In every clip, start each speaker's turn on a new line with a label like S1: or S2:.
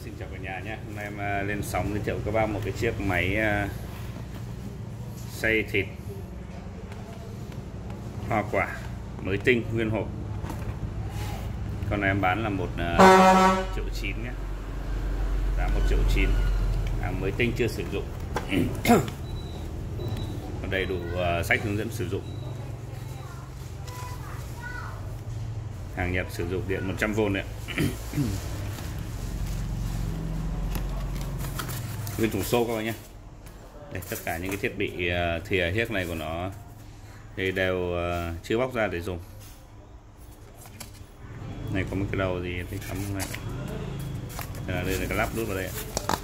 S1: Xin chào cả nhà nhé. Hôm nay em lên sóng giới thiệu các bác một cái chiếc máy xay thịt hoa quả mới tinh nguyên hộp. Con này em bán là 1,9 triệu nhé, giá 1,9 triệu, hàng mới tinh chưa sử dụng. Còn đầy đủ sách hướng dẫn sử dụng, hàng nhập sử dụng điện 100V đấy. Nguyên thùng xốp các bạn nhé. Đây, tất cả những cái thiết bị thìa hiếc này của nó thì đều chưa bóc ra để dùng. Này có một cái đầu gì thì cắm này. Đây là cái lắp nút vào đây.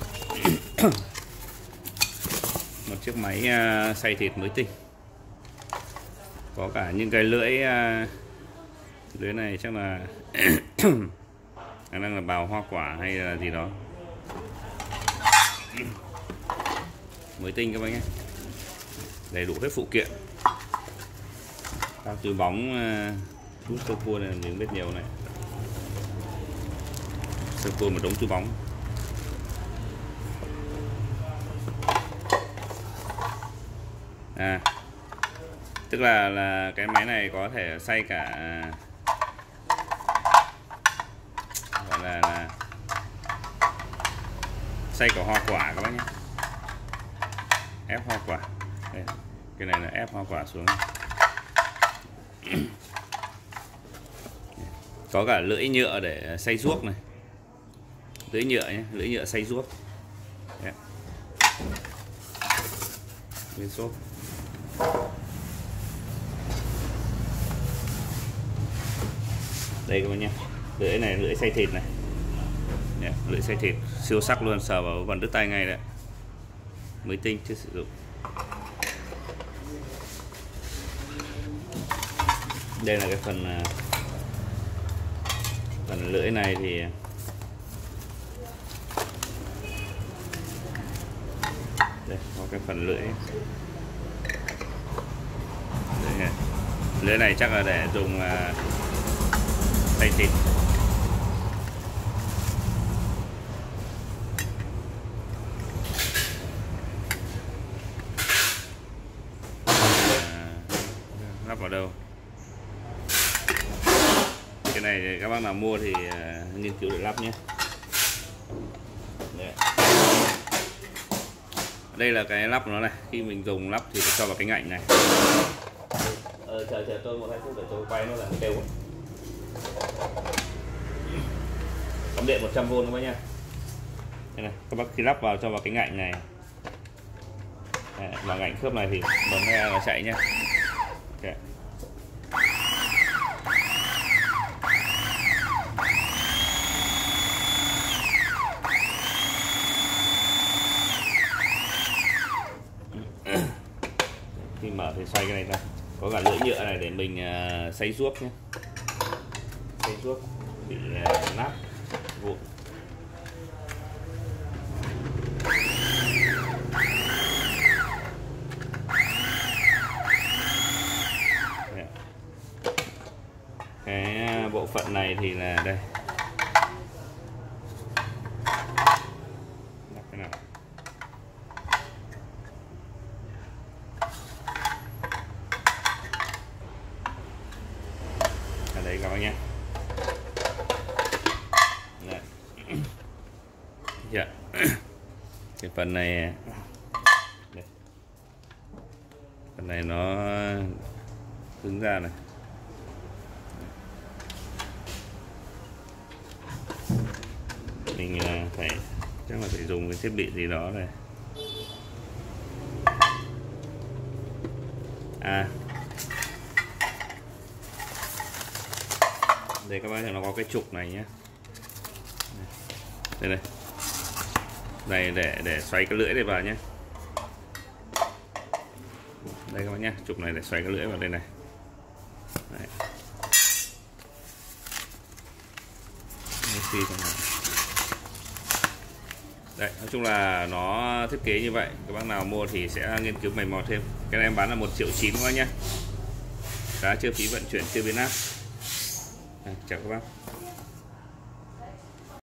S1: Một chiếc máy xay thịt mới tinh. Có cả những cái lưỡi này chắc là khả năng là bào hoa quả hay là gì đó. Mới tinh các bác nhé, đầy đủ hết phụ kiện. Các túi bóng hút sơ cua này mình biết nhiều này, sơ cua một đống túi bóng. Tức là cái máy này có thể xay cả, gọi là xay cả hoa quả các bác nhé, ép hoa quả. Đây, cái này là ép hoa quả xuống. Có cả lưỡi nhựa để xay ruốc này, lưỡi nhựa nhé, lưỡi nhựa xay ruốc. Bên xốp. Đây các bạn nhé, lưỡi này lưỡi xay thịt này. Lưỡi xay thịt siêu sắc luôn, sờ vào vẫn đứt tay ngay đấy. Mới tinh chưa sử dụng. Đây là cái phần lưỡi này thì đây có cái phần lưỡi. Lưỡi này chắc là để dùng xay thịt. Lắp vào đâu? Cái này thì các bác nào mua thì nghiên cứu để lắp nhé. Đây là cái lắp của nó này. Khi mình dùng lắp thì phải cho vào cái ngạnh này. Chờ tôi 1-2 phút để tôi quay nó là kêu. Cắm điện 100V các bác nhá. Đây này, các bác khi lắp vào cho vào cái ngạnh này. Và ngạnh khớp này thì bấm ra là chạy nhá. Okay. Khi mở thì xoay cái này ra, có cả lưỡi nhựa này để mình xay ruốc nhé, xay ruốc bị nát vụn. Cái bộ phận này thì là đây. Đặt cái nào? Ở đây các bác nhé. Dạ. Cái phần này đây. Phần này nó cứng ra này. Mình phải chắc là phải dùng cái thiết bị gì đó này. Đây các bác thấy nó có cái trục này nhé. Đây này. Đây để xoay cái lưỡi này vào nhé. Đây các bác nhé, trục này để xoay cái lưỡi vào đây này. Đấy. Đấy, nói chung là nó thiết kế như vậy. Các bác nào mua thì sẽ nghiên cứu mày mò thêm. Cái này em bán là 1,9 triệu các bác nhé. Giá chưa phí vận chuyển chưa biến áp. Chào các bác.